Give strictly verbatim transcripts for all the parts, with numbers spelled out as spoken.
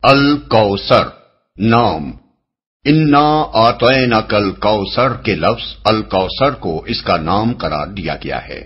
الکوثر نام انا اعطیناک الکوثر کے لفظ الکوثر کو اس کا نام قرار دیا گیا ہے۔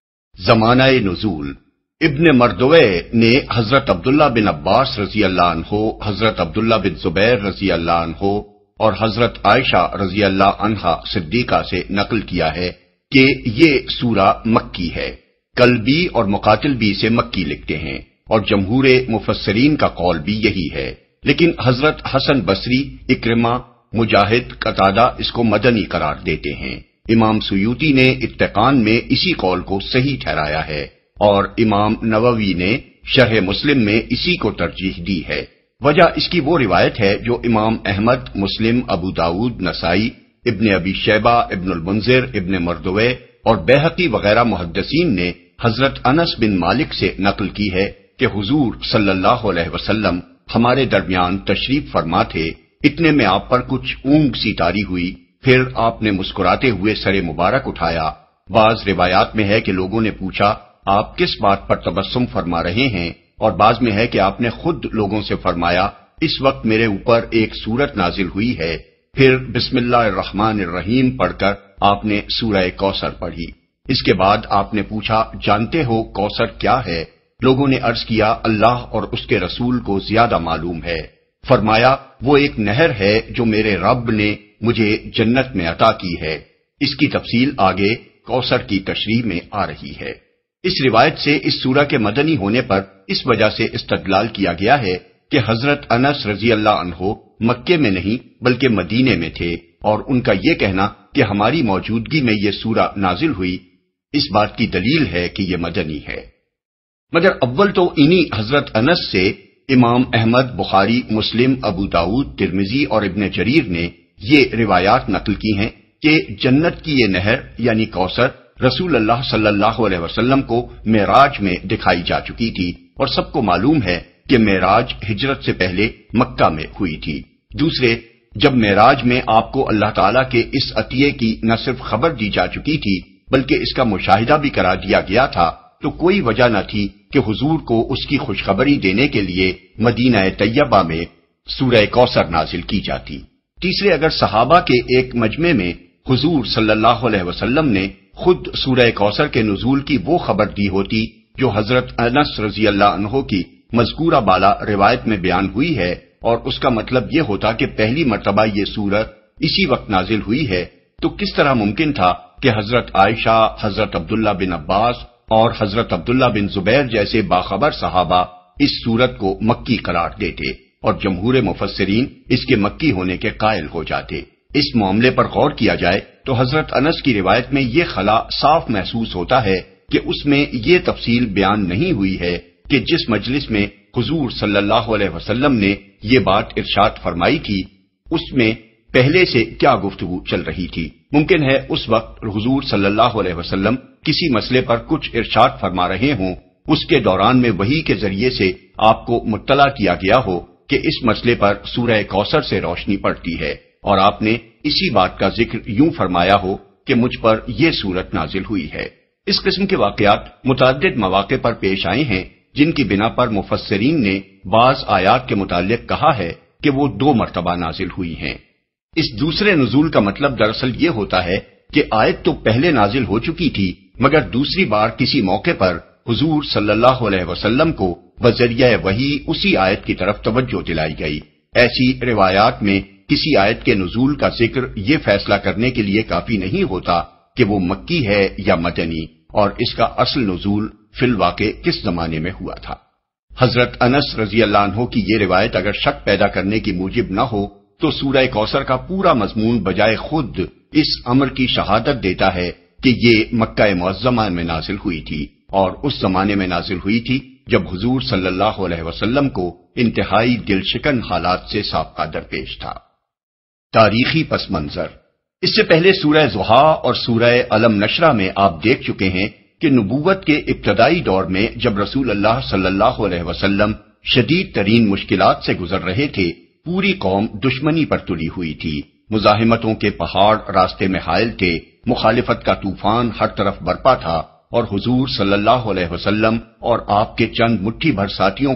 زمانہ نزول ابن مردوے نے حضرت عبداللہ بن عباس رضی اللہ عنہ، حضرت عبداللہ بن زبیر رضی اللہ عنہ اور حضرت عائشہ رضی اللہ عنہا صدیقہ سے نقل کیا ہے کہ یہ سورہ مکی ہے۔ کلبی اور مقاتل بھی اسے مکی لکھتے ہیں اور جمہور مفسرین کا قول بھی یہی ہے، لیکن حضرت حسن بصری، اکرمہ، مجاہد، قتادہ اس کو مدنی قرار دیتے ہیں۔ امام سیوطی نے اتقان میں اسی قول کو صحیح ٹھہرایا ہے اور امام نووی نے شرح مسلم میں اسی کو ترجیح دی ہے۔ وجہ اس کی وہ روایت ہے جو امام احمد، مسلم، ابو داود، نسائی، ابن ابی شیبہ، ابن المنذر، ابن مردوے اور بیہقی وغیرہ محدثین نے حضرت انس بن مالک سے نقل کی ہے کہ حضور صلی اللہ علیہ وسلم ہمارے درمیان تشریف فرما تھے، اتنے میں آپ پر کچھ اونگ سی طاری ہوئی، پھر آپ نے مسکراتے ہوئے سر مبارک اٹھایا۔ بعض روایات میں ہے کہ لوگوں نے پوچھا آپ کس بات پر تبسم فرما رہے ہیں، اور بعض میں ہے کہ آپ نے خود لوگوں سے فرمایا اس وقت میرے اوپر ایک سورت نازل ہوئی ہے، پھر بسم اللہ الرحمن الرحیم پڑھ کر آپ نے سورہ کوثر پڑھی۔ اس کے بعد آپ نے پوچھا جانتے ہو کوثر کیا ہے؟ لوگوں نے عرض کیا اللہ اور اس کے رسول کو زیادہ معلوم ہے۔ فرمایا وہ ایک نہر ہے جو میرے رب نے مجھے جنت میں عطا کی ہے۔ اس کی تفصیل آگے کوثر کی تشریح میں آ رہی ہے۔ اس روایت سے اس سورہ کے مدنی ہونے پر اس وجہ سے استدلال کیا گیا ہے کہ حضرت انس رضی اللہ عنہ مکے میں نہیں بلکہ مدینے میں تھے، اور ان کا یہ کہنا کہ ہماری موجودگی میں یہ سورہ نازل ہوئی اس بات کی دلیل ہے کہ یہ مدنی ہے۔ مگر اول تو انہی حضرت انس سے امام احمد، بخاری، مسلم، ابو داود، ترمذی اور ابن جریر نے یہ روایات نقل کی ہیں کہ جنت کی یہ نہر یعنی کوثر رسول اللہ صلی اللہ علیہ وسلم کو معراج میں دکھائی جا چکی تھی، اور سب کو معلوم ہے کہ معراج ہجرت سے پہلے مکہ میں ہوئی تھی۔ دوسرے، جب معراج میں آپ کو اللہ تعالیٰ کے اس عطیے کی نہ صرف خبر دی جا چکی تھی بلکہ اس کا مشاہدہ بھی کرا دیا گیا تھا، تو کوئی وجہ نہ تھی کہ حضور کو اس کی خوشخبری دینے کے لیے مدینہ طیبہ میں سورہ کوثر نازل کی جاتی۔ تیسرے، اگر صحابہ کے ایک مجمع میں حضور صلی اللہ علیہ وسلم نے خود سورہ کوثر کے نزول کی وہ خبر دی ہوتی جو حضرت انس رضی اللہ عنہ کی مذکورہ بالا روایت میں بیان ہوئی ہے، اور اس کا مطلب یہ ہوتا کہ پہلی مرتبہ یہ سورت اسی وقت نازل ہوئی ہے، تو کس طرح ممکن تھا کہ حضرت عائشہ، حضرت عبداللہ بن عباس اور حضرت عبداللہ بن زبیر جیسے باخبر صحابہ اس سورت کو مکی قرار دیتے اور جمہور مفسرین اس کے مکی ہونے کے قائل ہو جاتے۔ اس معاملے پر غور کیا جائے تو حضرت انس کی روایت میں یہ خلا صاف محسوس ہوتا ہے کہ اس میں یہ تفصیل بیان نہیں ہوئی ہے کہ جس مجلس میں حضور صلی اللہ علیہ وسلم نے یہ بات ارشاد فرمائی تھی اس میں پہلے سے کیا گفتگو چل رہی تھی۔ ممکن ہے اس وقت حضور صلی اللہ علیہ وسلم کسی مسئلے پر کچھ ارشاد فرما رہے ہوں، اس کے دوران میں وحی کے ذریعے سے آپ کو مطلع کیا گیا ہو کہ اس مسئلے پر سورہ کوثر سے روشنی پڑتی ہے، اور آپ نے اسی بات کا ذکر یوں فرمایا ہو کہ مجھ پر یہ سورت نازل ہوئی ہے۔ اس قسم کے واقعات متعدد مواقع پر پیش آئے ہیں جن کی بنا پر مفسرین نے بعض آیات کے متعلق کہا ہے کہ وہ دو مرتبہ نازل ہوئی ہیں۔ اس دوسرے نزول کا مطلب دراصل یہ ہوتا ہے کہ آیت تو پہلے نازل ہو چکی تھی، مگر دوسری بار کسی موقع پر حضور صلی اللہ علیہ وسلم کو بذریعہ وحی اسی آیت کی طرف توجہ دلائی گئی۔ ایسی روایات میں کسی آیت کے نزول کا ذکر یہ فیصلہ کرنے کے لیے کافی نہیں ہوتا کہ وہ مکی ہے یا مدنی، اور اس کا اصل نزول فی الواقع کس زمانے میں ہوا تھا۔ حضرت انس رضی اللہ عنہ کی یہ روایت اگر شک پیدا کرنے کی موجب نہ ہو تو سورہ کوثر کا پورا مضمون بجائے خود اس امر کی شہادت دیتا ہے کہ یہ مکہ معظمہ میں نازل ہوئی تھی، اور اس زمانے میں نازل ہوئی تھی جب حضور صلی اللہ علیہ وسلم کو انتہائی دل شکن حالات سے سابقہ درپیش تھا۔ تاریخی پس منظر: اس سے پہلے سورہ ضحیٰ اور سورہ الم نشرہ میں آپ دیکھ چکے ہیں کہ نبوت کے ابتدائی دور میں جب رسول اللہ صلی اللہ علیہ وسلم شدید ترین مشکلات سے گزر رہے تھے، پوری قوم دشمنی پر تلی ہوئی تھی، مزاحمتوں کے پہاڑ راستے میں حائل تھے، مخالفت کا طوفان ہر طرف برپا تھا، اور حضور صلی اللہ علیہ وسلم اور آپ کے چند مٹھی بھر ساتھیوں کو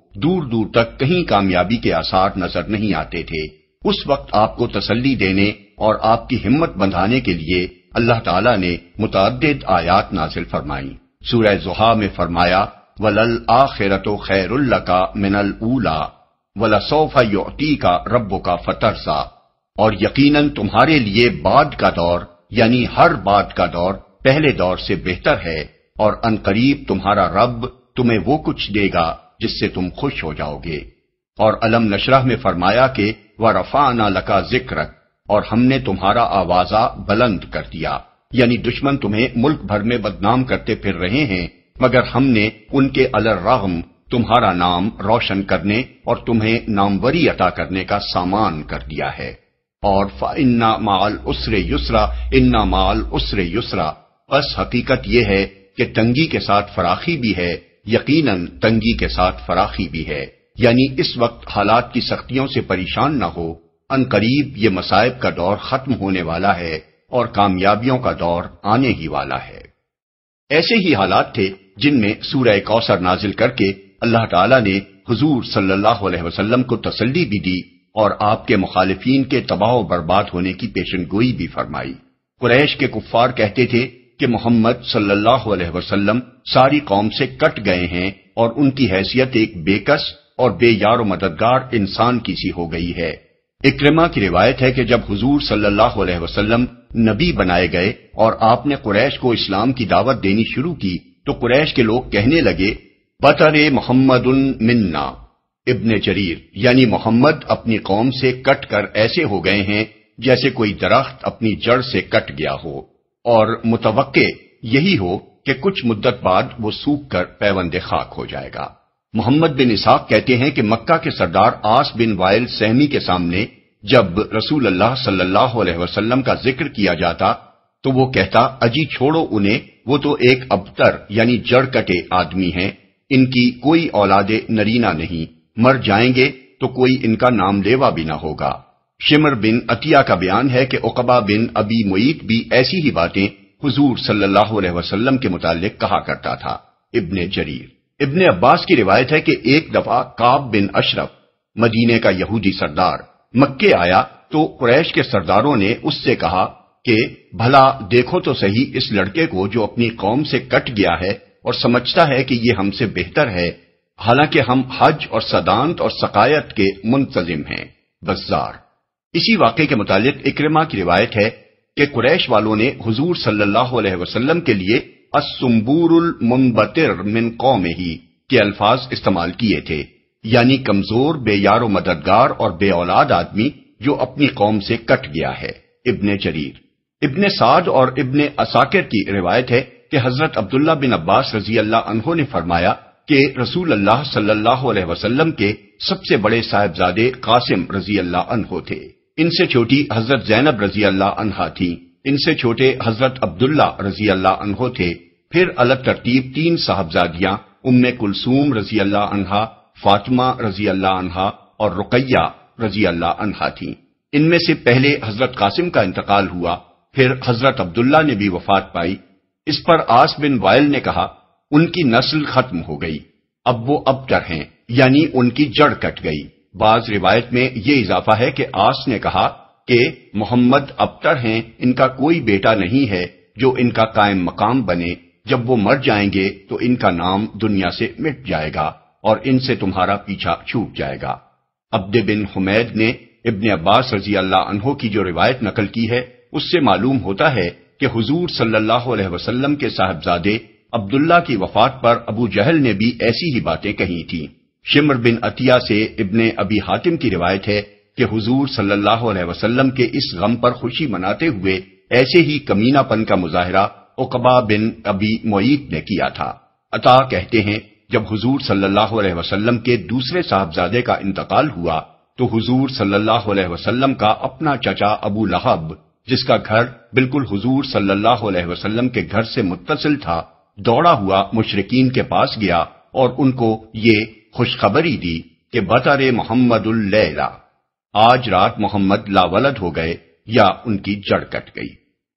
دور دور تک کہیں کامیابی کے آثار نظر نہیں آتے تھے، اس وقت آپ کو تسلی دینے اور آپ کی ہمت بندھانے کے لیے اللہ تعالیٰ نے متعدد آیات نازل فرمائیں۔ سورہ ضحیٰ میں فرمایا وَلَلْآخِرَةُ خَيْرٌ لَكَ مِنَ الْأُولَىٰ وَلَسَوْفَ يُعْطِيكَ رَبُّكَ فَتَرْضَىٰ، اور یقیناً تمہارے لیے بعد کا دور یعنی ہر بعد کا دور پہلے دور سے بہتر ہے، اور ان قریب تمہارا رب تمہیں وہ کچھ دے گا جس سے تم خوش ہو جاؤ گے۔ اور علم نشرح میں فرمایا کہ وَرَفَعْنَا لَكَ ذِكْرَكَ، اور ہم نے تمہارا آوازہ بلند کر دیا، یعنی دشمن تمہیں ملک بھر میں بدنام کرتے پھر رہے ہیں، مگر ہم نے ان کے الرغم تمہارا نام روشن کرنے اور تمہیں ناموری عطا کرنے کا سامان کر دیا ہے۔ اور فَإِنَّ مَعَ الْعُسْرِ يُسْرًا إِنَّ مَعَ الْعُسْرِ يُسْرًا، بس حقیقت یہ ہے کہ تنگی کے ساتھ فراخی بھی ہے، یقیناً تنگی کے ساتھ فراخی بھی ہے، یعنی اس وقت حالات کی سختیوں سے پریشان نہ ہو، ان قریب یہ مصائب کا دور ختم ہونے والا ہے اور کامیابیوں کا دور آنے ہی والا ہے۔ ایسے ہی حالات تھے جن میں سورہ کوثر نازل کر کے اللہ تعالیٰ نے حضور صلی اللہ علیہ وسلم کو تسلی بھی دی اور آپ کے مخالفین کے تباہ و برباد ہونے کی پیشن گوئی بھی فرمائی۔ قریش کے کفار کہتے تھے کہ محمد صلی اللہ علیہ وسلم ساری قوم سے کٹ گئے ہیں اور ان کی حیثیت ایک بے کس اور بے یار و مددگار انسان کی سی ہو گئی ہے۔ اکرمہ کی روایت ہے کہ جب حضور صلی اللہ علیہ وسلم نبی بنائے گئے اور آپ نے قریش کو اسلام کی دعوت دینی شروع کی تو قریش کے لوگ کہنے لگے بطر محمد منا، ابن جریر یعنی محمد اپنی قوم سے کٹ کر ایسے ہو گئے ہیں جیسے کوئی درخت اپنی جڑ سے کٹ گیا ہو، اور متوقع یہی ہو کہ کچھ مدت بعد وہ سوکھ کر پیوند خاک ہو جائے گا۔ محمد بن اسحاق کہتے ہیں کہ مکہ کے سردار آس بن وائل سہمی کے سامنے جب رسول اللہ صلی اللہ علیہ وسلم کا ذکر کیا جاتا تو وہ کہتا اجی چھوڑو انہیں، وہ تو ایک ابتر یعنی جڑ کٹے آدمی ہیں، ان کی کوئی اولاد نرینہ نہیں، مر جائیں گے تو کوئی ان کا نام لیوا بھی نہ ہوگا۔ شمر بن عطیہ کا بیان ہے کہ عقبہ بن ابی معیط بھی ایسی ہی باتیں حضور صلی اللہ علیہ وسلم کے متعلق کہا کرتا تھا۔ ابن جریر ابن عباس کی روایت ہے کہ ایک دفعہ کعب بن اشرف مدینے کا یہودی سردار مکے آیا تو قریش کے سرداروں نے اس سے کہا کہ بھلا دیکھو تو صحیح اس لڑکے کو جو اپنی قوم سے کٹ گیا ہے اور سمجھتا ہے کہ یہ ہم سے بہتر ہے، حالانکہ ہم حج اور صدانت اور سقایت کے منتظم ہیں۔ بزار اسی واقعے کے متعلق اکرمہ کی روایت ہے کہ قریش والوں نے حضور صلی اللہ علیہ وسلم کے لیے السنبور المنبتر من قومہ کے الفاظ استعمال کیے تھے، یعنی کمزور، بے یار و مددگار اور بے اولاد آدمی جو اپنی قوم سے کٹ گیا ہے۔ ابن جریر ابن سعد اور ابن عساکر کی روایت ہے کہ حضرت عبداللہ بن عباس رضی اللہ عنہ نے فرمایا کہ رسول اللہ صلی اللہ علیہ وسلم کے سب سے بڑے صاحبزادے قاسم رضی اللہ عنہ تھے، ان سے چھوٹی حضرت زینب رضی اللہ عنہا تھی، ان سے چھوٹے حضرت عبداللہ رضی اللہ عنہ تھے، پھر الگ ترتیب تین صاحبزادیاں ام کلثوم رضی اللہ عنہا، فاطمہ رضی اللہ عنہا اور رقیہ رضی اللہ عنہا تھیں۔ ان میں سے پہلے حضرت قاسم کا انتقال ہوا، پھر حضرت عبداللہ نے بھی وفات پائی۔ اس پر آس بن وائل نے کہا ان کی نسل ختم ہو گئی، اب وہ ابتر ہیں، یعنی ان کی جڑ کٹ گئی۔ بعض روایت میں یہ اضافہ ہے کہ آس نے کہا کہ محمد ابتر ہیں، ان کا کوئی بیٹا نہیں ہے جو ان کا قائم مقام بنے، جب وہ مر جائیں گے تو ان کا نام دنیا سے مٹ جائے گا اور ان سے تمہارا پیچھا چھوٹ جائے گا۔ عبد بن حمید نے ابن عباس رضی اللہ عنہ کی جو روایت نقل کی ہے اس سے معلوم ہوتا ہے کہ حضور صلی اللہ علیہ وسلم کے صاحبزادے عبداللہ کی وفات پر ابو جہل نے بھی ایسی ہی باتیں کہی تھیں۔ شمر بن عطیہ سے ابن ابی حاتم کی روایت ہے کہ حضور صلی اللہ علیہ وسلم کے اس غم پر خوشی مناتے ہوئے ایسے ہی کمینہ پن کا مظاہرہ عقبہ بن ابی معیط نے کیا تھا۔ عطا کہتے ہیں جب حضور صلی اللہ علیہ وسلم کے دوسرے صاحبزادے کا انتقال ہوا تو حضور صلی اللہ علیہ وسلم کا اپنا چچا ابو لہب، جس کا گھر بالکل حضور صلی اللہ علیہ وسلم کے گھر سے متصل تھا، دوڑا ہوا مشرکین کے پاس گیا اور ان کو یہ خوشخبری دی کہ بطر محمد اللیلہ، آج رات محمد لاولد ہو گئے یا ان کی جڑ کٹ گئی۔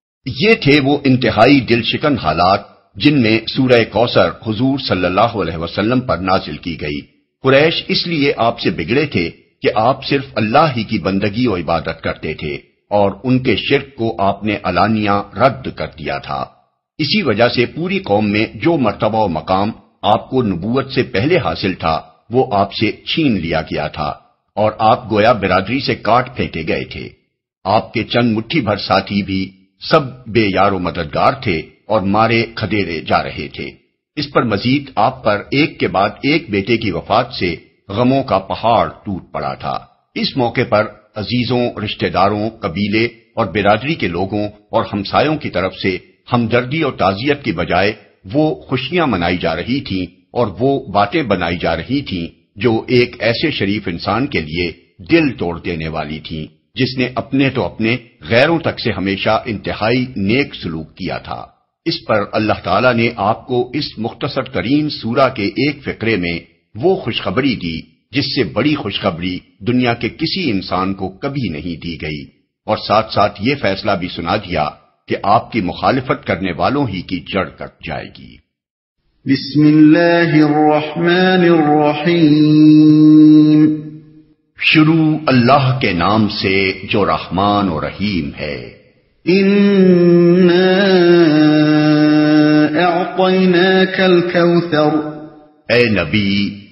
یہ تھے وہ انتہائی دل شکن حالات جن میں سورہ کوثر حضور صلی اللہ علیہ وسلم پر نازل کی گئی قریش اس لیے آپ سے بگڑے تھے کہ آپ صرف اللہ ہی کی بندگی و عبادت کرتے تھے اور ان کے شرک کو آپ نے علانیہ رد کر دیا تھا۔ اسی وجہ سے پوری قوم میں جو مرتبہ و مقام آپ کو نبوت سے پہلے حاصل تھا وہ آپ سے چھین لیا گیا تھا اور آپ گویا برادری سے کاٹ پھینکے گئے تھے۔ آپ کے چند مٹھی بھر ساتھی بھی سب بے یار و مددگار تھے اور مارے کھدیرے جا رہے تھے۔ اس پر مزید آپ پر ایک کے بعد ایک بیٹے کی وفات سے غموں کا پہاڑ ٹوٹ پڑا تھا۔ اس موقع پر عزیزوں، رشتہ داروں، قبیلے اور برادری کے لوگوں اور ہمسایوں کی طرف سے ہمدردی اور تعزیت کی بجائے وہ خوشیاں منائی جا رہی تھیں اور وہ باتیں بنائی جا رہی تھیں جو ایک ایسے شریف انسان کے لیے دل توڑ دینے والی تھیں جس نے اپنے تو اپنے غیروں تک سے ہمیشہ انتہائی نیک سلوک کیا تھا۔ اس پر اللہ تعالیٰ نے آپ کو اس مختصر ترین سورہ کے ایک فقرے میں وہ خوشخبری دی جس سے بڑی خوشخبری دنیا کے کسی انسان کو کبھی نہیں دی گئی، اور ساتھ ساتھ یہ فیصلہ بھی سنا دیا کہ آپ کی مخالفت کرنے والوں ہی کی جڑ کٹ جائے گی۔ بسم اللہ الرحمن الرحیم۔ شروع اللہ کے نام سے جو رحمان و رحیم ہے۔ اِنَّا أَعْطَيْنَاكَ الْكَوْثَرَ، اے نبی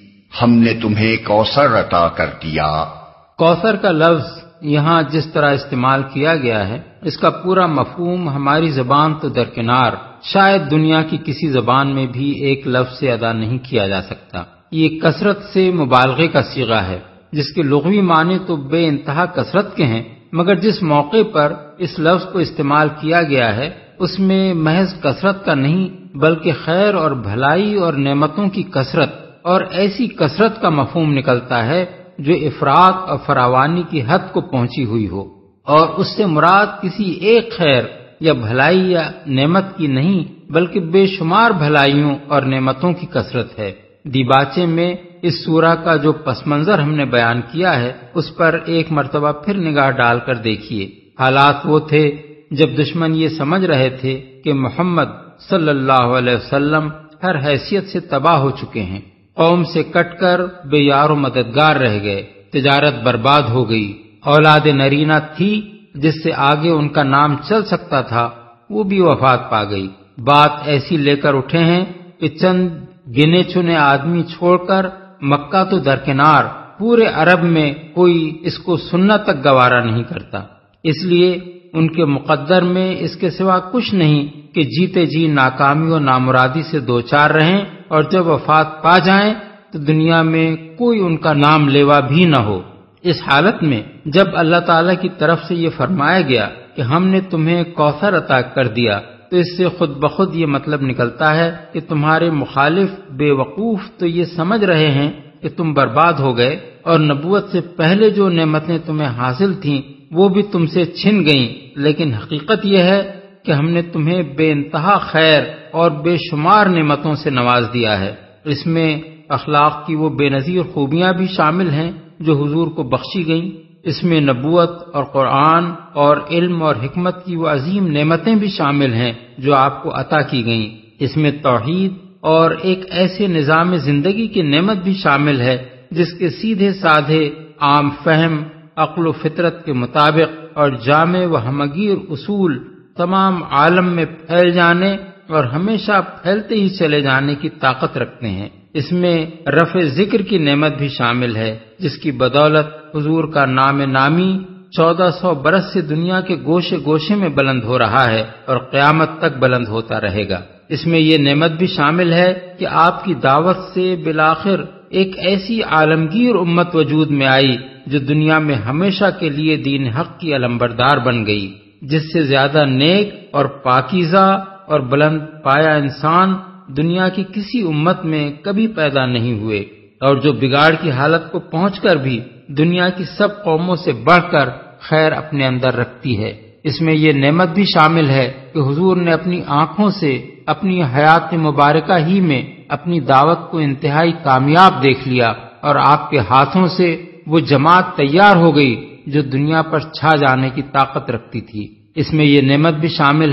ہم نے تمہیں کوثر عطا کر دیا۔ کوثر کا لفظ یہاں جس طرح استعمال کیا گیا ہے اس کا پورا مفہوم ہماری زبان تو درکنار، شاید دنیا کی کسی زبان میں بھی ایک لفظ سے ادا نہیں کیا جا سکتا۔ یہ کثرت سے مبالغے کا صیغہ ہے جس کے لغوی معنی تو بے انتہا کثرت کے ہیں، مگر جس موقع پر اس لفظ کو استعمال کیا گیا ہے اس میں محض کثرت کا نہیں بلکہ خیر اور بھلائی اور نعمتوں کی کثرت اور ایسی کثرت کا مفہوم نکلتا ہے جو افراط اور فراوانی کی حد کو پہنچی ہوئی ہو، اور اس سے مراد کسی ایک خیر یا بھلائی یا نعمت کی نہیں بلکہ بے شمار بھلائیوں اور نعمتوں کی کثرت ہے۔ دیباچے میں اس سورہ کا جو پس منظر ہم نے بیان کیا ہے اس پر ایک مرتبہ پھر نگاہ ڈال کر دیکھیے۔ حالات وہ تھے جب دشمن یہ سمجھ رہے تھے کہ محمد صلی اللہ علیہ وسلم ہر حیثیت سے تباہ ہو چکے ہیں، قوم سے کٹ کر بے یار و مددگار رہ گئے، تجارت برباد ہو گئی، اولاد نرینہ تھی جس سے آگے ان کا نام چل سکتا تھا وہ بھی وفات پا گئی۔ بات ایسی لے کر اٹھے ہیں کہ چند گنے چنے آدمی چھوڑ کر مکہ تو درکنار پورے عرب میں کوئی اس کو سننا تک گوارا نہیں کرتا، اس لیے ان کے مقدر میں اس کے سوا کچھ نہیں کہ جیتے جی ناکامی و نامرادی سے دوچار رہیں اور جب وفات پا جائیں تو دنیا میں کوئی ان کا نام لیوا بھی نہ ہو۔ اس حالت میں جب اللہ تعالیٰ کی طرف سے یہ فرمایا گیا کہ ہم نے تمہیں کوثر عطا کر دیا تو اس سے خود بخود یہ مطلب نکلتا ہے کہ تمہارے مخالف بے وقوف تو یہ سمجھ رہے ہیں کہ تم برباد ہو گئے اور نبوت سے پہلے جو نعمتیں تمہیں حاصل تھیں وہ بھی تم سے چھن گئیں، لیکن حقیقت یہ ہے کہ ہم نے تمہیں بے انتہا خیر اور بے شمار نعمتوں سے نواز دیا ہے۔ اس میں اخلاق کی وہ بے نظیر خوبیاں بھی شامل ہیں جو حضور کو بخشی گئیں، اس میں نبوت اور قرآن اور علم اور حکمت کی وہ عظیم نعمتیں بھی شامل ہیں جو آپ کو عطا کی گئیں، اس میں توحید اور ایک ایسے نظام زندگی کی نعمت بھی شامل ہے جس کے سیدھے سادھے عام فہم، عقل و فطرت کے مطابق اور جامع و ہمگیر اصول تمام عالم میں پھیل جانے اور ہمیشہ پھیلتے ہی چلے جانے کی طاقت رکھتے ہیں۔ اس میں رفع ذکر کی نعمت بھی شامل ہے جس کی بدولت حضور کا نام نامی چودہ سو برس سے دنیا کے گوشے گوشے میں بلند ہو رہا ہے اور قیامت تک بلند ہوتا رہے گا۔ اس میں یہ نعمت بھی شامل ہے کہ آپ کی دعوت سے بالآخر ایک ایسی عالمگیر امت وجود میں آئی جو دنیا میں ہمیشہ کے لیے دین حق کی علمبردار بن گئی، جس سے زیادہ نیک اور پاکیزہ اور بلند پایا انسان دنیا کی کسی امت میں کبھی پیدا نہیں ہوئے، اور جو بگاڑ کی حالت کو پہنچ کر بھی دنیا کی سب قوموں سے بڑھ کر خیر اپنے اندر رکھتی ہے۔ اس میں یہ نعمت بھی شامل ہے کہ حضور نے اپنی آنکھوں سے اپنی حیات مبارکہ ہی میں اپنی دعوت کو انتہائی کامیاب دیکھ لیا اور آپ کے ہاتھوں سے وہ جماعت تیار ہو گئی جو دنیا پر چھا جانے کی طاقت رکھتی تھی۔ اس میں یہ نعمت بھی شامل ہے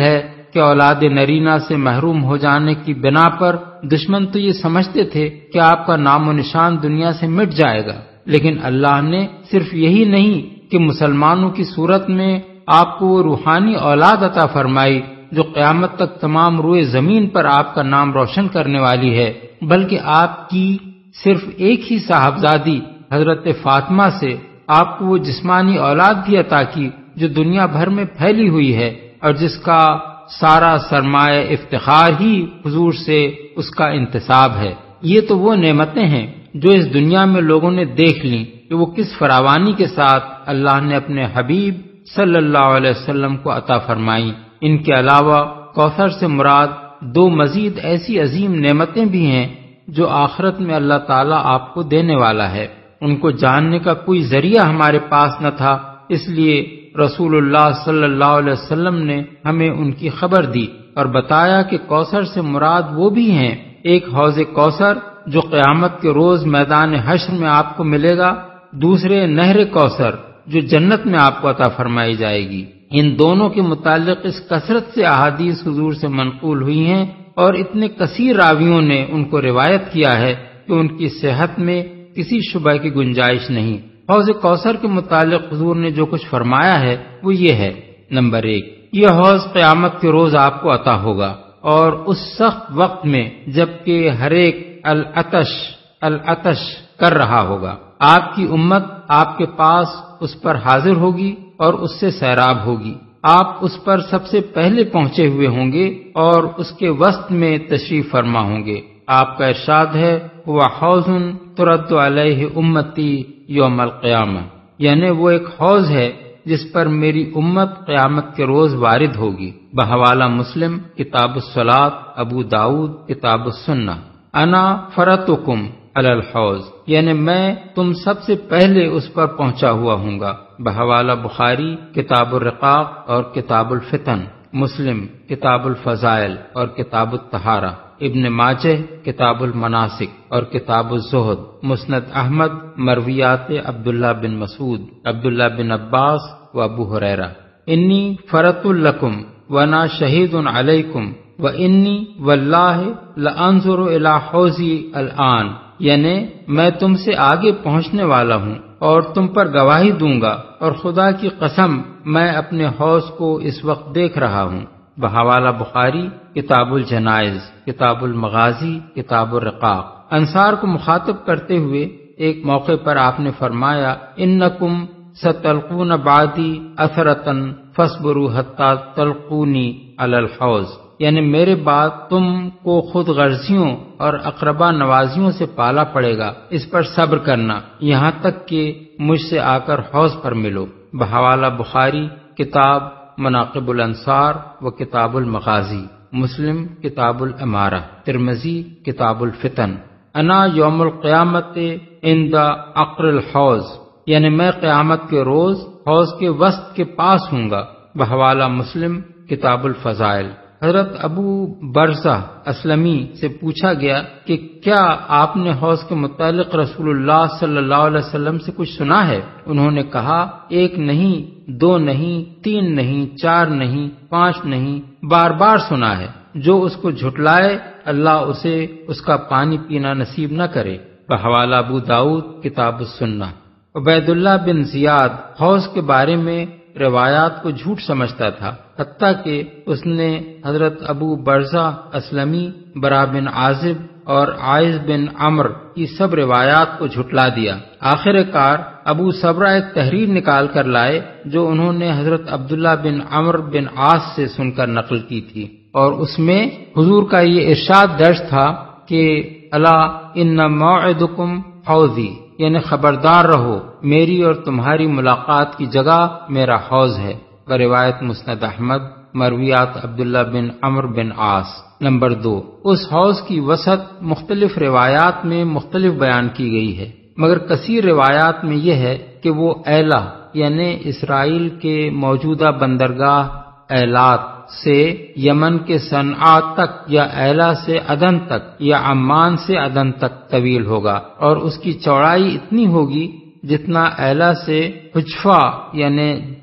کہ اولاد نرینہ سے محروم ہو جانے کی بنا پر دشمن تو یہ سمجھتے تھے کہ آپ کا نام و نشان دنیا سے مٹ جائے گا، لیکن اللہ نے صرف یہی نہیں کہ مسلمانوں کی صورت میں آپ کو وہ روحانی اولاد عطا فرمائی جو قیامت تک تمام روئے زمین پر آپ کا نام روشن کرنے والی ہے، بلکہ آپ کی صرف ایک ہی صاحبزادی حضرت فاطمہ سے آپ کو وہ جسمانی اولاد بھی عطا کی جو دنیا بھر میں پھیلی ہوئی ہے اور جس کا سارا سرمایہ افتخار ہی حضور سے اس کا انتساب ہے۔ یہ تو وہ نعمتیں ہیں جو اس دنیا میں لوگوں نے دیکھ لیں کہ وہ کس فراوانی کے ساتھ اللہ نے اپنے حبیب صلی اللہ علیہ وسلم کو عطا فرمائی۔ ان کے علاوہ کوثر سے مراد دو مزید ایسی عظیم نعمتیں بھی ہیں جو آخرت میں اللہ تعالیٰ آپ کو دینے والا ہے۔ ان کو جاننے کا کوئی ذریعہ ہمارے پاس نہ تھا، اس لیے رسول اللہ صلی اللہ علیہ وسلم نے ہمیں ان کی خبر دی اور بتایا کہ کوثر سے مراد وہ بھی ہیں، ایک حوض کوثر جو قیامت کے روز میدان حشر میں آپ کو ملے گا، دوسرے نہر کوثر جو جنت میں آپ کو عطا فرمائی جائے گی۔ ان دونوں کے متعلق اس کثرت سے احادیث حضور سے منقول ہوئی ہیں اور اتنے کثیر راویوں نے ان کو روایت کیا ہے کہ ان کی صحت میں کسی شبہ کی گنجائش نہیں۔ حوض کوثر کے متعلق حضور نے جو کچھ فرمایا ہے وہ یہ ہے: نمبر ایک، یہ حوض قیامت کے روز آپ کو عطا ہوگا اور اس سخت وقت میں جبکہ ہر ایک العطش العطش کر رہا ہوگا، آپ کی امت آپ کے پاس اس پر حاضر ہوگی اور اس سے سیراب ہوگی۔ آپ اس پر سب سے پہلے پہنچے ہوئے ہوں گے اور اس کے وسط میں تشریف فرما ہوں گے۔ آپ کا ارشاد ہے: وہ حوض ترد علیہ امتی یوم القیامہ، یعنی وہ ایک حوض ہے جس پر میری امت قیامت کے روز وارد ہوگی۔ بحوالہ مسلم، کتاب الصلاۃ، ابو داؤد، کتاب السنہ۔ انا فرتکم علی الحوض، یعنی میں تم سب سے پہلے اس پر پہنچا ہوا ہوں گا۔ بحوالہ بخاری، کتاب الرقاق اور کتاب الفتن، مسلم، کتاب الفضائل اور کتاب الطہارہ، ابن ماجہ، کتاب المناسک اور کتاب الزہد، مسند احمد، مرویات عبداللہ بن مسعود، عبداللہ بن عباس و ابو ہریرہ۔ انی فرط لکم وانا شہید علیکم و انی واللہ لانظر الی حوضی الآن، یعنی میں تم سے آگے پہنچنے والا ہوں اور تم پر گواہی دوں گا، اور خدا کی قسم میں اپنے حوض کو اس وقت دیکھ رہا ہوں۔ بحوالہ بخاری، کتاب الجنائز، کتاب المغازی، کتاب الرقاق۔ انصار کو مخاطب کرتے ہوئے ایک موقع پر آپ نے فرمایا: انکم ستلقون بعدی اثرتن فاصبروا حتی تلقونی علی الحوض، یعنی میرے بعد تم کو خود غرضیوں اور اقربا نوازیوں سے پالا پڑے گا، اس پر صبر کرنا یہاں تک کہ مجھ سے آ کر حوض پر ملو۔ بحوالہ بخاری، کتاب مناقب الانصار و کتاب المغازی، مسلم، کتاب الامارہ، ترمذی، کتاب الفتن۔ انا یوم القیامت عند عقر الحوض، یعنی میں قیامت کے روز حوض کے وسط کے پاس ہوں گا۔ بحوالہ مسلم، کتاب الفضائل۔ حضرت ابو برزہ اسلمی سے پوچھا گیا کہ کیا آپ نے حوض کے متعلق رسول اللہ صلی اللہ علیہ وسلم سے کچھ سنا ہے؟ انہوں نے کہا: ایک نہیں، دو نہیں، تین نہیں، چار نہیں، پانچ نہیں، بار بار سنا ہے۔ جو اس کو جھٹلائے اللہ اسے اس کا پانی پینا نصیب نہ کرے۔ بحوالہ ابو داؤد، کتاب السنہ۔ عبید اللہ بن زیاد حوض کے بارے میں روایات کو جھوٹ سمجھتا تھا، حتیٰ کہ اس نے حضرت ابو برزہ اسلمی، برا بن عازب اور عائز بن عمر کی سب روایات کو جھٹلا دیا۔ آخر کار ابو صبرہ ایک تحریر نکال کر لائے جو انہوں نے حضرت عبداللہ بن عمر بن عاص سے سن کر نقل کی تھی، اور اس میں حضور کا یہ ارشاد درج تھا کہ الا ان موعدکم حوضی، یعنی خبردار رہو، میری اور تمہاری ملاقات کی جگہ میرا حوض ہے۔ روایت مسند احمد، مرویات عبداللہ بن عمر بن عاص۔ نمبر دو، اس حوض کی وسعت مختلف روایات میں مختلف بیان کی گئی ہے، مگر کثیر روایات میں یہ ہے کہ وہ ایلا، یعنی اسرائیل کے موجودہ بندرگاہ ایلات سے یمن کے صنعاء تک، یا ایلا سے عدن تک، یا عمان سے عدن تک طویل ہوگا، اور اس کی چوڑائی اتنی ہوگی جتنا ایلا سے حجفہ یعنی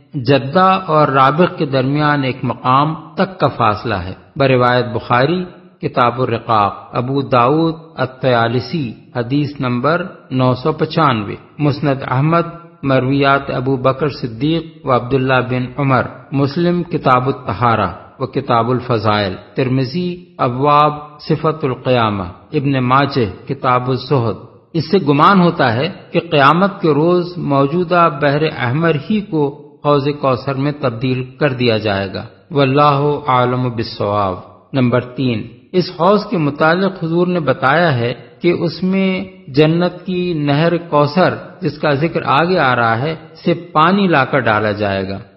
جدہ اور رابغ کے درمیان ایک مقام تک کا فاصلہ ہے۔ بروایت بخاری کتاب الرقاق، ابو داود الطیالسی حدیث نمبر نو سو پچانوے، مسند احمد مرویات ابو بکر صدیق و عبداللہ بن عمر، مسلم کتاب الطہارہ و کتاب الفضائل، ترمذی ابواب صفت القیامہ، ابن ماجہ کتاب الزہد۔ اس سے گمان ہوتا ہے کہ قیامت کے روز موجودہ بحر احمر ہی کو حوض کوثر میں تبدیل کر دیا جائے گا، واللہ عالم بالصواب۔ نمبر تین، اس حوض کے متعلق حضور نے بتایا ہے کہ اس میں جنت کی نہر کوثر، جس کا ذکر آگے آ رہا ہے، سے پانی لا کر ڈالا جائے گا۔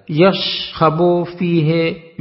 یشخبو فیہ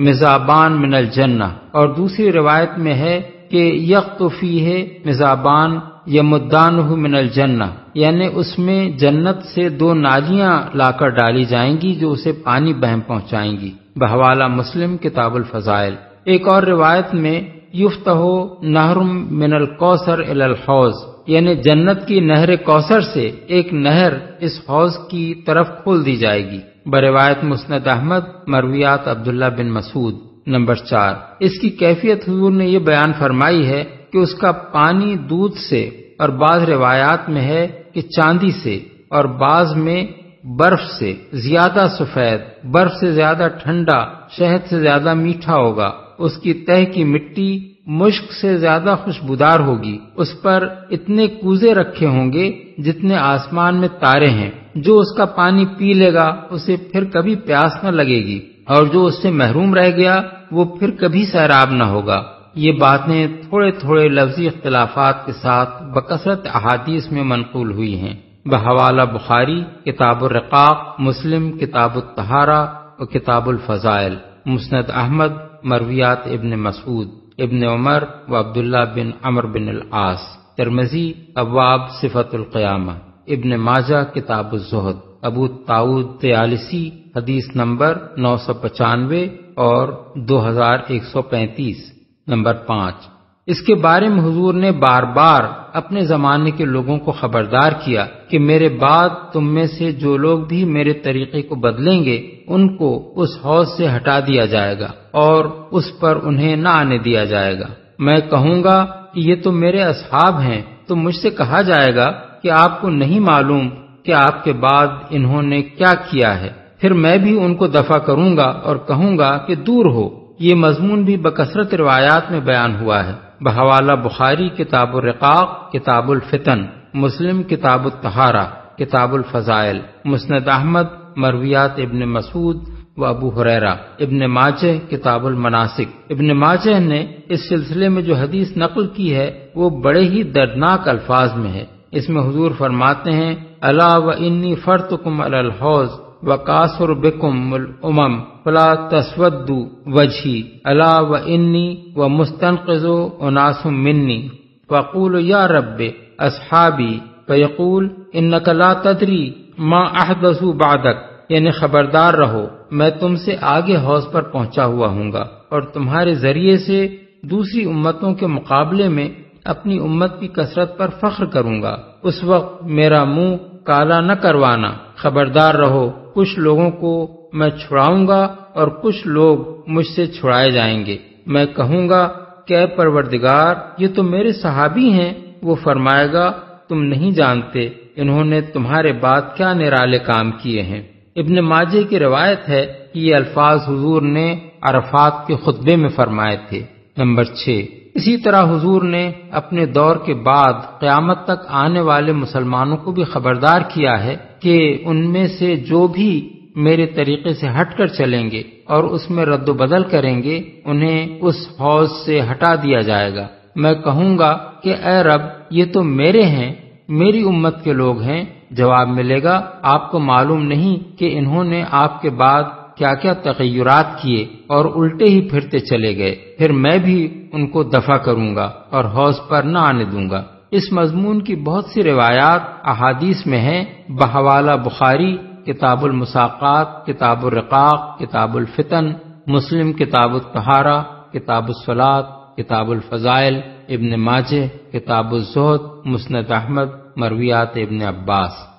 مزابان من الجنہ، اور دوسری روایت میں ہے کہ یخت فیہ مزابان یمدانہ من الجنہ، یعنی اس میں جنت سے دو نالیاں لا کر ڈالی جائیں گی جو اسے پانی بہم پہنچائیں گی، بحوالہ مسلم کتاب الفضائل۔ ایک اور روایت میں یفتح نہر من الکوثر الی الحوض، یعنی جنت کی نہر کوثر سے ایک نہر اس حوض کی طرف کھول دی جائے گی، بروایت مسند احمد مرویات عبداللہ بن مسعود۔ نمبر چار، اس کی کیفیت حضور نے یہ بیان فرمائی ہے کہ اس کا پانی دودھ سے، اور بعض روایات میں ہے کہ چاندی سے، اور بعض میں برف سے زیادہ سفید، برف سے زیادہ ٹھنڈا، شہد سے زیادہ میٹھا ہوگا۔ اس کی تہ کی مٹی مشک سے زیادہ خوشبودار ہوگی۔ اس پر اتنے کوزے رکھے ہوں گے جتنے آسمان میں تارے ہیں۔ جو اس کا پانی پی لے گا اسے پھر کبھی پیاس نہ لگے گی، اور جو اس سے محروم رہ گیا وہ پھر کبھی سیراب نہ ہوگا۔ یہ باتیں تھوڑے تھوڑے لفظی اختلافات کے ساتھ بکثرت احادیث میں منقول ہوئی ہیں، بحوالہ بخاری کتاب الرقاق، مسلم کتاب الطہارہ و کتاب الفضائل، مسند احمد مرویات ابن مسعود، ابن عمر و عبداللہ بن عمر بن العاص، ترمذی ابواب صفت القیامہ، ابن ماجہ کتاب الزہد، ابو داؤد طیالسی حدیث نمبر نو سو پچانوے اور دو ہزار ایک سو پینتیس۔ نمبر پانچ، اس کے بارے میں حضور نے بار بار اپنے زمانے کے لوگوں کو خبردار کیا کہ میرے بعد تم میں سے جو لوگ بھی میرے طریقے کو بدلیں گے ان کو اس حوض سے ہٹا دیا جائے گا اور اس پر انہیں نہ آنے دیا جائے گا۔ میں کہوں گا کہ یہ تو میرے اصحاب ہیں، تو مجھ سے کہا جائے گا کہ آپ کو نہیں معلوم کہ آپ کے بعد انہوں نے کیا کیا ہے، پھر میں بھی ان کو دفع کروں گا اور کہوں گا کہ دور ہو۔ یہ مضمون بھی بکثرت روایات میں بیان ہوا ہے، بحوالہ بخاری کتاب الرقاق، کتاب الفتن، مسلم کتاب الطہارہ، کتاب الفضائل، مسند احمد مرویات ابن مسعود و ابو ہریرہ، ابن ماجہ کتاب المناسک۔ ابن ماجہ نے اس سلسلے میں جو حدیث نقل کی ہے وہ بڑے ہی دردناک الفاظ میں ہے۔ اس میں حضور فرماتے ہیں، الا و انی فرتکم علی الحوض وکاسر بکم الامم فلا تسودوا وجہی، الا و انی و مستنقذ اناس منی فاقول یا رب اصحابی فیقول انک لا تدری ما احدثوا بعدک، یعنی خبردار رہو میں تم سے آگے حوض پر پہنچا ہوا ہوں گا اور تمہارے ذریعے سے دوسری امتوں کے مقابلے میں اپنی امت کی کثرت پر فخر کروں گا، اس وقت میرا منہ کالا نہ کروانا، خبردار رہو کچھ لوگوں کو میں چھڑاؤں گا اور کچھ لوگ مجھ سے چھڑائے جائیں گے۔ میں کہوں گا کہ اے پروردگار یہ تو میرے صحابی ہیں، وہ فرمائے گا تم نہیں جانتے انہوں نے تمہارے بعد کیا نرالے کام کیے ہیں۔ ابن ماجہ کی روایت ہے کہ یہ الفاظ حضور نے عرفات کے خطبے میں فرمائے تھے۔ نمبر چھ، اسی طرح حضور نے اپنے دور کے بعد قیامت تک آنے والے مسلمانوں کو بھی خبردار کیا ہے کہ ان میں سے جو بھی میرے طریقے سے ہٹ کر چلیں گے اور اس میں رد و بدل کریں گے انہیں اس حوض سے ہٹا دیا جائے گا۔ میں کہوں گا کہ اے رب یہ تو میرے ہیں، میری امت کے لوگ ہیں۔ جواب ملے گا آپ کو معلوم نہیں کہ انہوں نے آپ کے بعد کیا کیا تغیرات کیے اور الٹے ہی پھرتے چلے گئے، پھر میں بھی ان کو دفع کروں گا اور حوض پر نہ آنے دوں گا۔ اس مضمون کی بہت سی روایات احادیث میں ہیں، بحوالہ بخاری کتاب المساقات، کتاب الرقاق، کتاب الفتن، مسلم کتاب الطہارہ، کتاب الصلاۃ، کتاب الفضائل، ابن ماجہ کتاب الزہد، مسند احمد مرویات ابن عباس۔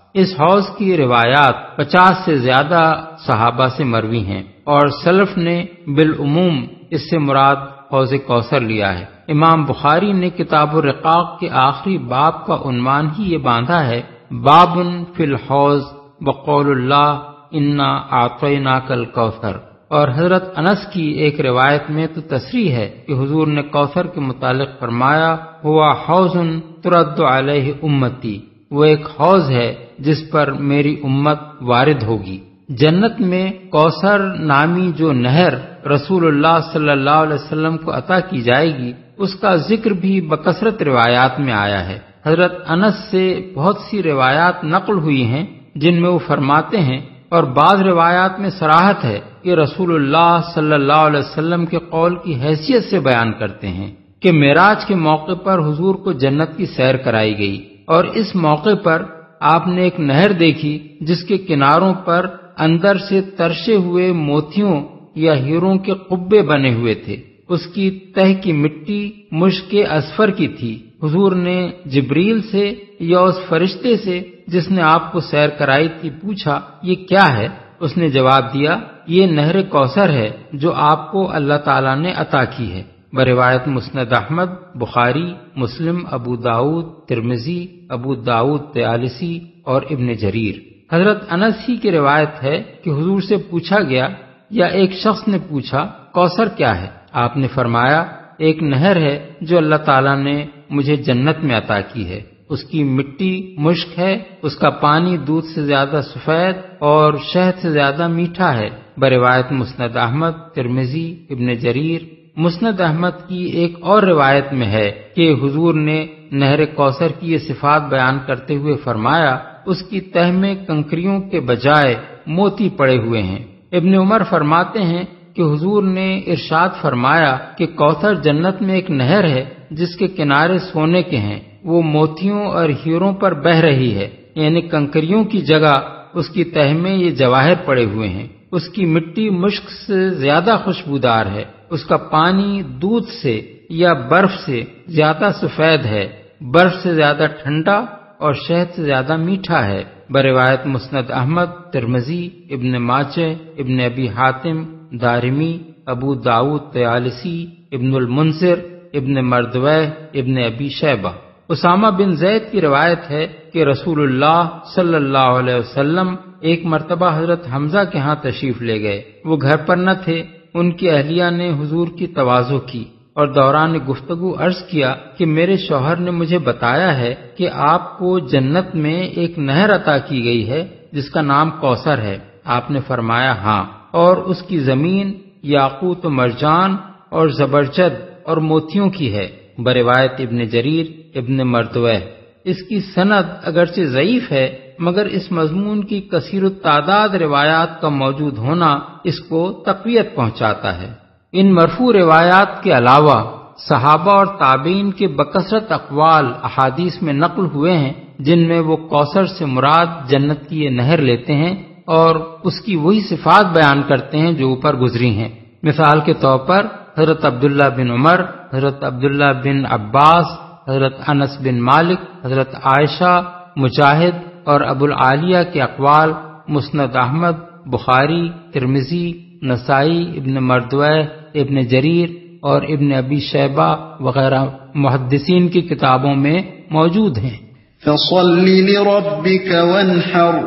اس حوض کی روایات پچاس سے زیادہ صحابہ سے مروی ہیں اور سلف نے بالعموم اس سے مراد حوض کوثر لیا ہے۔ امام بخاری نے کتاب الرقاق کے آخری باب کا عنوان ہی یہ باندھا ہے، بابٌ فی الحوض وقول اللہ انا اعطیناک الکوثر، اور حضرت انس کی ایک روایت میں تو تصریح ہے کہ حضور نے کوثر کے متعلق فرمایا، ہوا حوض ترد علیہ امتی، وہ ایک حوض ہے جس پر میری امت وارد ہوگی۔ جنت میں کوثر نامی جو نہر رسول اللہ صلی اللہ علیہ وسلم کو عطا کی جائے گی، اس کا ذکر بھی بکثرت روایات میں آیا ہے۔ حضرت انس سے بہت سی روایات نقل ہوئی ہیں جن میں وہ فرماتے ہیں، اور بعض روایات میں صراحت ہے کہ رسول اللہ صلی اللہ علیہ وسلم کے قول کی حیثیت سے بیان کرتے ہیں کہ معراج کے موقع پر حضور کو جنت کی سیر کرائی گئی، اور اس موقع پر آپ نے ایک نہر دیکھی جس کے کناروں پر اندر سے ترشے ہوئے موتیوں یا ہیروں کے قبے بنے ہوئے تھے، اس کی تہ کی مٹی مشک اصفر کی تھی۔ حضور نے جبریل سے یا اس فرشتے سے جس نے آپ کو سیر کرائی تھی پوچھا، یہ کیا ہے؟ اس نے جواب دیا، یہ نہر کوثر ہے جو آپ کو اللہ تعالیٰ نے عطا کی ہے۔ بروایت مسند احمد، بخاری، مسلم، ابو داؤد، ترمذی، ابو داؤد طیالسی اور ابن جریر۔ حضرت انس ہی کی روایت ہے کہ حضور سے پوچھا گیا یا ایک شخص نے پوچھا، کوثر کیا ہے؟ آپ نے فرمایا، ایک نہر ہے جو اللہ تعالیٰ نے مجھے جنت میں عطا کی ہے، اس کی مٹی مشک ہے، اس کا پانی دودھ سے زیادہ سفید اور شہد سے زیادہ میٹھا ہے۔ بروایت مسند احمد، ترمذی، ابن جریر۔ مسند احمد کی ایک اور روایت میں ہے کہ حضور نے نہر کوثر کی یہ صفات بیان کرتے ہوئے فرمایا، اس کی تہ میں کنکریوں کے بجائے موتی پڑے ہوئے ہیں۔ ابن عمر فرماتے ہیں کہ حضور نے ارشاد فرمایا کہ کوثر جنت میں ایک نہر ہے جس کے کنارے سونے کے ہیں، وہ موتیوں اور ہیروں پر بہہ رہی ہے، یعنی کنکریوں کی جگہ اس کی تہ میں یہ جواہر پڑے ہوئے ہیں۔ اس کی مٹی مشک سے زیادہ خوشبودار ہے، اس کا پانی دودھ سے یا برف سے زیادہ سفید ہے، برف سے زیادہ ٹھنڈا اور شہد سے زیادہ میٹھا ہے۔ بروایت مسند احمد، ترمذی، ابن ماجہ، ابن ابی حاتم، دارمی، ابو داؤد طیالسی، ابن المنذر، ابن مردوہ، ابن ابی شیبہ۔ اسامہ بن زید کی روایت ہے کہ رسول اللہ صلی اللہ علیہ وسلم ایک مرتبہ حضرت حمزہ کے ہاں تشریف لے گئے، وہ گھر پر نہ تھے۔ ان کی اہلیہ نے حضور کی تواضع کی اور دوران گفتگو عرض کیا کہ میرے شوہر نے مجھے بتایا ہے کہ آپ کو جنت میں ایک نہر عطا کی گئی ہے جس کا نام کوثر ہے۔ آپ نے فرمایا ہاں، اور اس کی زمین یاقوت و مرجان اور زبرجد اور موتیوں کی ہے۔ بروایت ابن جریر، ابن مردوہ۔ اس کی سند اگرچہ ضعیف ہے مگر اس مضمون کی کثیر التعداد روایات کا موجود ہونا اس کو تقویت پہنچاتا ہے۔ ان مرفوع روایات کے علاوہ صحابہ اور تابعین کے بکثرت اقوال احادیث میں نقل ہوئے ہیں جن میں وہ کوثر سے مراد جنت کی یہ نہر لیتے ہیں اور اس کی وہی صفات بیان کرتے ہیں جو اوپر گزری ہیں۔ مثال کے طور پر حضرت عبداللہ بن عمر، حضرت عبداللہ بن عباس، حضرت انس بن مالک، حضرت عائشہ، مجاہد اور ابو العالیہ کے اقوال مسند احمد، بخاری، ترمذی، نسائی، ابن مردوہ، ابن جریر اور ابن ابی شیبہ وغیرہ محدثین کی کتابوں میں موجود ہیں۔ فَصَلِّ لِرَبِّكَ وَانْحَرْ،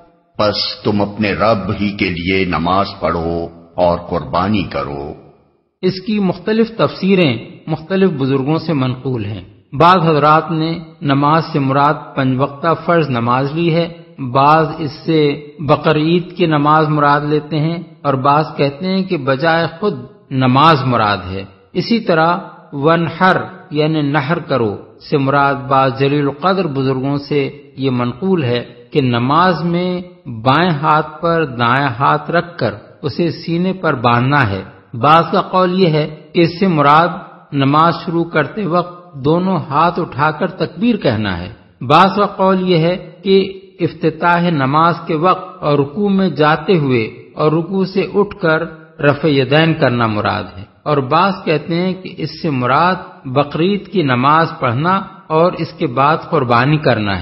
پس تم اپنے رب ہی کے لیے نماز پڑھو اور قربانی کرو۔ اس کی مختلف تفسیریں مختلف بزرگوں سے منقول ہیں۔ بعض حضرات نے نماز سے مراد پنج وقتہ فرض نماز لی ہے، بعض اس سے بقر عید کی نماز مراد لیتے ہیں اور بعض کہتے ہیں کہ بجائے خود نماز مراد ہے۔ اسی طرح ونحر یعنی نحر کرو سے مراد بعض جلیل القدر بزرگوں سے یہ منقول ہے کہ نماز میں بائیں ہاتھ پر دائیں ہاتھ رکھ کر اسے سینے پر باندھنا ہے۔ بعض کا قول یہ ہے کہ اس سے مراد نماز شروع کرتے وقت دونوں ہاتھ اٹھا کر تکبیر کہنا ہے۔ بعض کا قول یہ ہے کہ افتتاح نماز کے وقت اور رکوع میں جاتے ہوئے اور رکوع سے اٹھ کر رفع یدین کرنا مراد ہے، اور بعض کہتے ہیں کہ اس سے مراد بقرعید کی نماز پڑھنا اور اس کے بعد قربانی کرنا ہے۔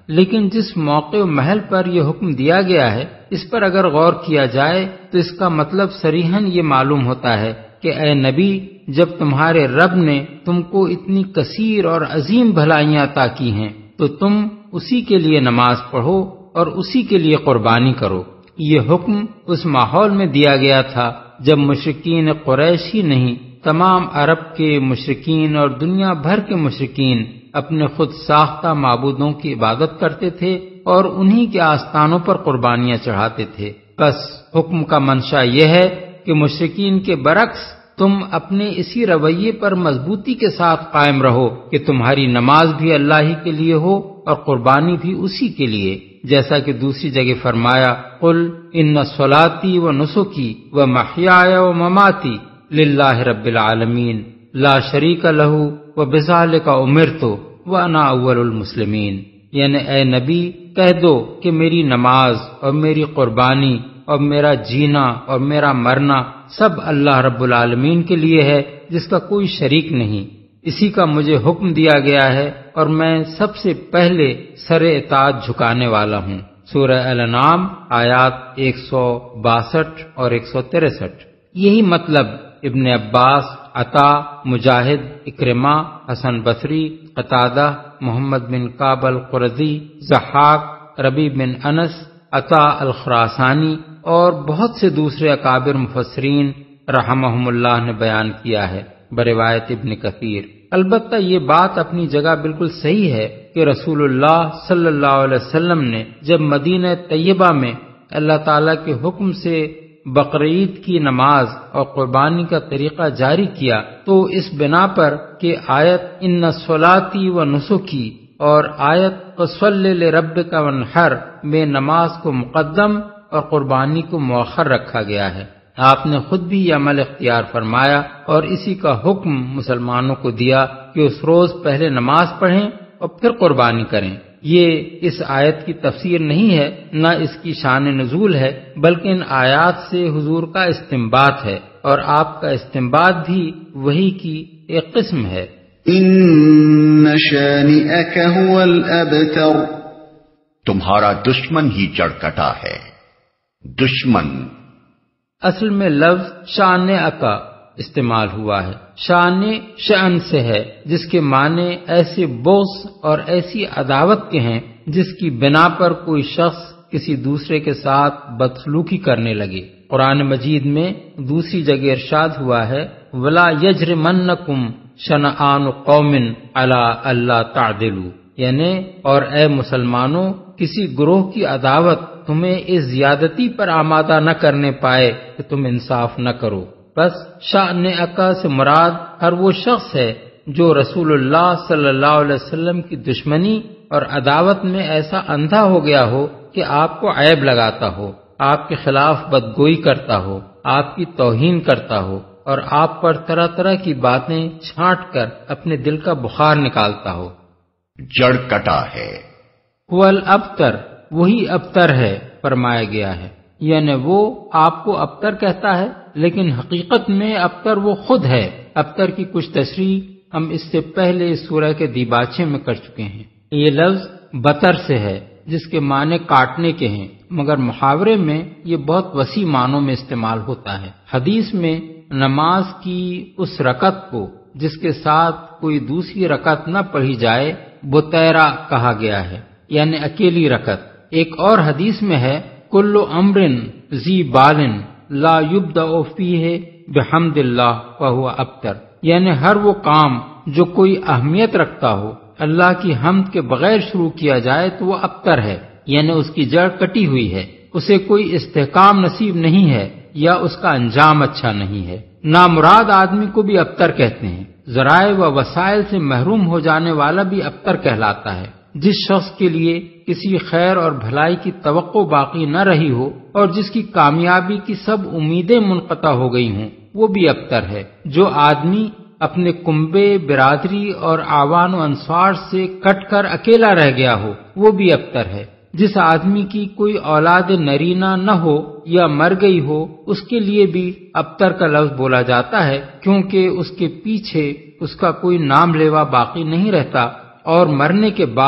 لیکن جس موقع و محل پر یہ حکم دیا گیا ہے اس پر اگر غور کیا جائے تو اس کا مطلب صریحاً یہ معلوم ہوتا ہے کہ اے نبی، جب تمہارے رب نے تم کو اتنی کثیر اور عظیم بھلائیاں عطا کی ہیں تو تم اسی کے لیے نماز پڑھو اور اسی کے لیے قربانی کرو۔ یہ حکم اس ماحول میں دیا گیا تھا جب مشرکین قریش ہی نہیں، تمام عرب کے مشرکین اور دنیا بھر کے مشرکین اپنے خود ساختہ معبودوں کی عبادت کرتے تھے اور انہی کے آستانوں پر قربانیاں چڑھاتے تھے۔ بس حکم کا منشا یہ ہے کہ مشرکین کے برعکس تم اپنے اسی رویے پر مضبوطی کے ساتھ قائم رہو کہ تمہاری نماز بھی اللہ ہی کے لیے ہو اور قربانی بھی اسی کے لیے، جیسا کہ دوسری جگہ فرمایا، قل ان صلاتی و نسکی و محیای و مماتی للہ رب العالمین لا شریک لہ و بذالک امرت وانا اول المسلمین، یعنی اے نبی کہہ دو کہ میری نماز اور میری قربانی اور میرا جینا اور میرا مرنا سب اللہ رب العالمین کے لیے ہے جس کا کوئی شریک نہیں، اسی کا مجھے حکم دیا گیا ہے اور میں سب سے پہلے سر اطاعت جھکانے والا ہوں۔ سورہ الانعام آیات ایک سو باسٹھ اور ایک سو تریسٹھ۔ یہی مطلب ابن عباس، عطا، مجاہد، اکرمہ، حسن بصری، قتادہ، محمد بن کعب القرظی، ضحاک، ربیع بن انس، عطا الخراسانی اور بہت سے دوسرے اکابر مفسرین رحمہم اللہ نے بیان کیا ہے بروایت ابن کثیر۔ البتہ یہ بات اپنی جگہ بالکل صحیح ہے کہ رسول اللہ صلی اللہ علیہ وسلم نے جب مدینہ طیبہ میں اللہ تعالیٰ کے حکم سے بقرعید کی نماز اور قربانی کا طریقہ جاری کیا تو اس بنا پر کہ آیت ان صلاتی و نسکی اور آیت فصلی لربک وانحر میں نماز کو مقدم اور قربانی کو مؤخر رکھا گیا ہے۔ آپ نے خود بھی یہ عمل اختیار فرمایا اور اسی کا حکم مسلمانوں کو دیا کہ اس روز پہلے نماز پڑھیں اور پھر قربانی کریں۔ یہ اس آیت کی تفسیر نہیں ہے، نہ اس کی شان نزول ہے، بلکہ ان آیات سے حضور کا استنباط ہے اور آپ کا استنباط بھی وحی کی ایک قسم ہے۔ ان شانئک هو الابتر، تمہارا دشمن ہی جڑ کٹا ہے۔ دشمن اصل میں لفظ شان اکا استعمال ہوا ہے۔ شان شأن سے ہے جس کے معنی ایسے بغض اور ایسی عداوت کے ہیں جس کی بنا پر کوئی شخص کسی دوسرے کے ساتھ بدسلوکی کرنے لگے۔ قرآن مجید میں دوسری جگہ ارشاد ہوا ہے وَلَا يَجْرِمَنَّكُمْ شَنَآنُ قَوْمٍ عَلَىٰ أَلَّا تَعْدِلُوا، یعنی اور اے مسلمانوں کسی گروہ کی عداوت تمہیں اس زیادتی پر آمادہ نہ کرنے پائے کہ تم انصاف نہ کرو۔ بس شأن اکا سے مراد ہر وہ شخص ہے جو رسول اللہ صلی اللہ علیہ وسلم کی دشمنی اور عداوت میں ایسا اندھا ہو گیا ہو کہ آپ کو عیب لگاتا ہو، آپ کے خلاف بدگوئی کرتا ہو، آپ کی توہین کرتا ہو اور آپ پر طرح طرح کی باتیں چھانٹ کر اپنے دل کا بخار نکالتا ہو۔ جڑ کٹا ہے۔ هو الابتر، وہی ابتر ہے فرمایا گیا ہے، یعنی وہ آپ کو ابتر کہتا ہے لیکن حقیقت میں ابتر وہ خود ہے۔ ابتر کی کچھ تشریح ہم اس سے پہلے سورہ کے دیباچے میں کر چکے ہیں۔ یہ لفظ بتر سے ہے جس کے معنی کاٹنے کے ہیں، مگر محاورے میں یہ بہت وسیع معنوں میں استعمال ہوتا ہے۔ حدیث میں نماز کی اس رکعت کو جس کے ساتھ کوئی دوسری رکعت نہ پڑھی جائے بتیرا کہا گیا ہے، یعنی اکیلی رکعت۔ ایک اور حدیث میں ہے کل امر ذی بال لا یبدأ فیہ بحمد اللہ وہو ابتر، یعنی ہر وہ کام جو کوئی اہمیت رکھتا ہو اللہ کی حمد کے بغیر شروع کیا جائے تو وہ ابتر ہے، یعنی اس کی جڑ کٹی ہوئی ہے، اسے کوئی استحکام نصیب نہیں ہے یا اس کا انجام اچھا نہیں ہے۔ نامراد آدمی کو بھی ابتر کہتے ہیں۔ ذرائع و وسائل سے محروم ہو جانے والا بھی ابتر کہلاتا ہے۔ جس شخص کے لیے کسی خیر اور بھلائی کی توقع باقی نہ رہی ہو اور جس کی کامیابی کی سب امیدیں منقطع ہو گئی ہوں وہ بھی ابتر ہے۔ جو آدمی اپنے کنبے، برادری اور آوان و انصار سے کٹ کر اکیلا رہ گیا ہو وہ بھی ابتر ہے۔ جس آدمی کی کوئی اولاد نرینہ نہ ہو یا مر گئی ہو اس کے لیے بھی ابتر کا لفظ بولا جاتا ہے، کیونکہ اس کے پیچھے اس کا کوئی نام لیوا باقی نہیں رہتا اور مرنے کے بعد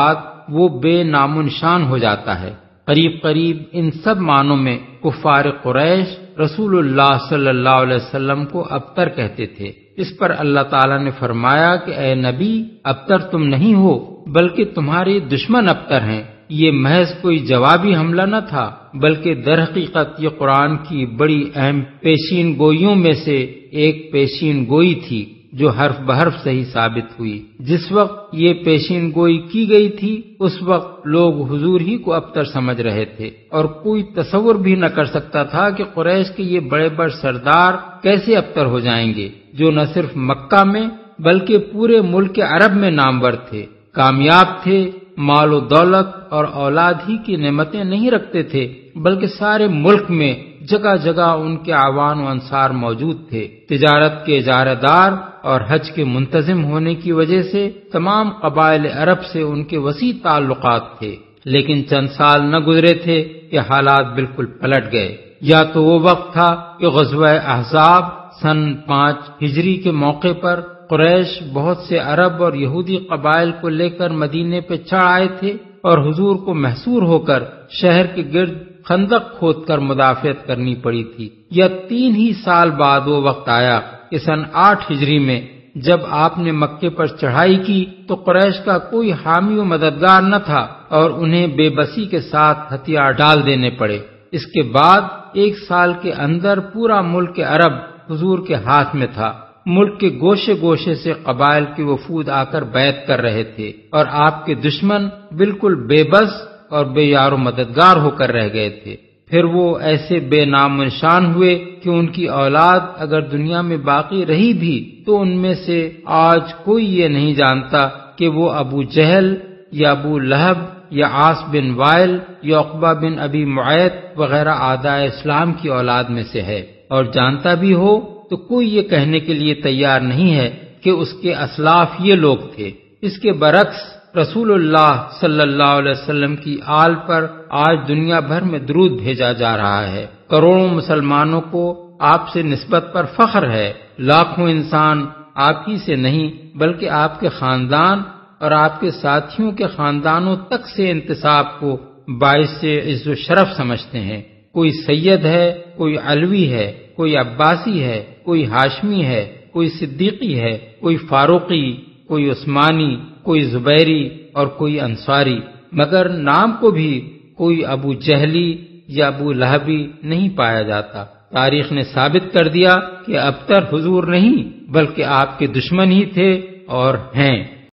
وہ بے نام و نشان ہو جاتا ہے۔ قریب قریب ان سب معنوں میں کفار قریش رسول اللہ صلی اللہ علیہ وسلم کو ابتر کہتے تھے۔ اس پر اللہ تعالیٰ نے فرمایا کہ اے نبی، ابتر تم نہیں ہو بلکہ تمہارے دشمن ابتر ہیں۔ یہ محض کوئی جوابی حملہ نہ تھا بلکہ در حقیقت یہ قرآن کی بڑی اہم پیشین گوئیوں میں سے ایک پیشین گوئی تھی جو حرف بحرف صحیح ثابت ہوئی۔ جس وقت یہ پیشین گوئی کی گئی تھی اس وقت لوگ حضور ہی کو ابتر سمجھ رہے تھے، اور کوئی تصور بھی نہ کر سکتا تھا کہ قریش کے یہ بڑے بڑے سردار کیسے ابتر ہو جائیں گے، جو نہ صرف مکہ میں بلکہ پورے ملک عرب میں نامور تھے، کامیاب تھے، مال و دولت اور اولاد ہی کی نعمتیں نہیں رکھتے تھے بلکہ سارے ملک میں جگہ جگہ ان کے اعوان و انصار موجود تھے۔ تجارت کے اجارہ دار اور حج کے منتظم ہونے کی وجہ سے تمام قبائل عرب سے ان کے وسیع تعلقات تھے، لیکن چند سال نہ گزرے تھے کہ حالات بالکل پلٹ گئے۔ یا تو وہ وقت تھا کہ غزوہ احزاب سن پانچ ہجری کے موقع پر قریش بہت سے عرب اور یہودی قبائل کو لے کر مدینے پہ چڑھ آئے تھے اور حضور کو محصور ہو کر شہر کے گرد خندق کھود کر مدافعت کرنی پڑی تھی، یا تین ہی سال بعد وہ وقت آیا کہ سن آٹھ ہجری میں جب آپ نے مکے پر چڑھائی کی تو قریش کا کوئی حامی و مددگار نہ تھا اور انہیں بے بسی کے ساتھ ہتھیار ڈال دینے پڑے۔ اس کے بعد ایک سال کے اندر پورا ملک عرب حضور کے ہاتھ میں تھا۔ ملک کے گوشے گوشے سے قبائل کے وفود آ کر بیعت کر رہے تھے اور آپ کے دشمن بالکل بے بس اور بے یار و مددگار ہو کر رہ گئے تھے۔ پھر وہ ایسے بے نام و نشان ہوئے کہ ان کی اولاد اگر دنیا میں باقی رہی بھی تو ان میں سے آج کوئی یہ نہیں جانتا کہ وہ ابو جہل یا ابو لہب یا عاص بن وائل یا عقبہ بن ابی معیط وغیرہ اعداء اسلام کی اولاد میں سے ہے، اور جانتا بھی ہو تو کوئی یہ کہنے کے لیے تیار نہیں ہے کہ اس کے اسلاف یہ لوگ تھے۔ اس کے برعکس رسول اللہ صلی اللہ علیہ وسلم کی آل پر آج دنیا بھر میں درود بھیجا جا رہا ہے۔ کروڑوں مسلمانوں کو آپ سے نسبت پر فخر ہے۔ لاکھوں انسان آپ ہی سے نہیں بلکہ آپ کے خاندان اور آپ کے ساتھیوں کے خاندانوں تک سے انتساب کو باعث سے عز و شرف سمجھتے ہیں۔ کوئی سید ہے، کوئی علوی ہے، کوئی عباسی ہے، کوئی ہاشمی ہے، کوئی صدیقی ہے، کوئی فاروقی، کوئی عثمانی، کوئی زبیری اور کوئی انصاری، مگر نام کو بھی کوئی ابو جہلی یا ابو لہبی نہیں پایا جاتا۔ تاریخ نے ثابت کر دیا کہ ابتر حضور نہیں بلکہ آپ کے دشمن ہی تھے اور ہیں۔